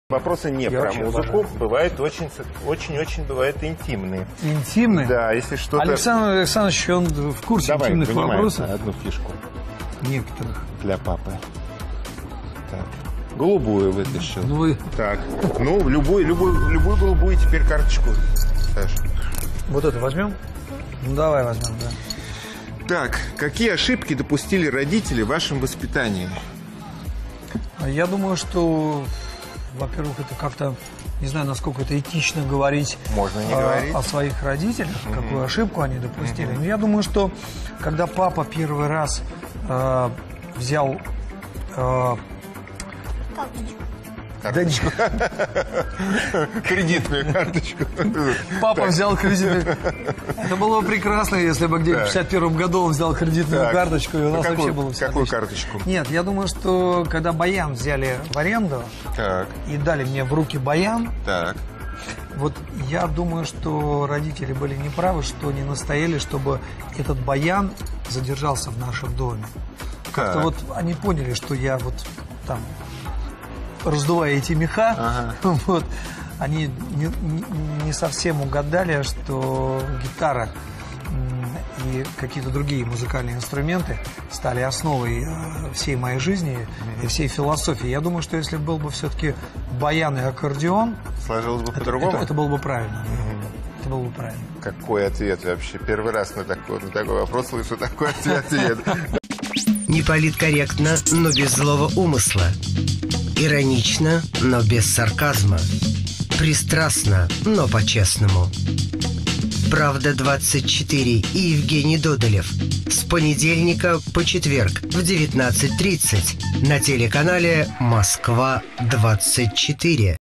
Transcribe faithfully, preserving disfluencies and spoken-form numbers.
Вопросы не Я про музыку, обожаю. Бывают очень-очень бывают интимные. Интимные? Да, если что-то... Александр Александрович, он в курсе Давай, интимных вопросов? одну фишку. Некоторых. Для папы. Так. Голубую вытащил. Ну, вы... Так. Ну, любую, любую, любую голубую теперь карточку, Саш. Вот эту возьмем? Ну, давай возьмем, да. Так, какие ошибки допустили родители в вашем воспитании? Я думаю, что, во-первых, это как-то, не знаю, насколько это этично говорить, Можно не о, говорить. о своих родителях, mm-hmm. какую ошибку они допустили. Mm-hmm. Но я думаю, что когда папа первый раз э, взял... Э, Карточку. Кредитную карточку. Папа взял кредитную. Это было бы прекрасно, если бы где-то в пятьдесят первом году он взял кредитную карточку, и у нас вообще было все. Какую карточку? Нет, я думаю, что когда баян взяли в аренду и дали мне в руки баян, вот я думаю, что родители были неправы, что не настояли, чтобы этот баян задержался в нашем доме. Как-то вот они поняли, что я вот там... раздувая эти меха, ага. вот, они не, не, не совсем угадали, что гитара и какие-то другие музыкальные инструменты стали основой всей моей жизни mm-hmm. и всей философии. Я думаю, что если был бы все-таки баян и аккордеон, сложилось бы это, по-другому. Это, это было бы правильно. Mm-hmm. Это было бы правильно. Какой ответ вообще? Первый раз на такой, на такой вопрос слышу такой ответ. Не политкорректно, но без злого умысла. Иронично, но без сарказма. Пристрастно, но по-честному. «Правда двадцать четыре» и Евгений Додолев. С понедельника по четверг в девятнадцать тридцать на телеканале «Москва двадцать четыре».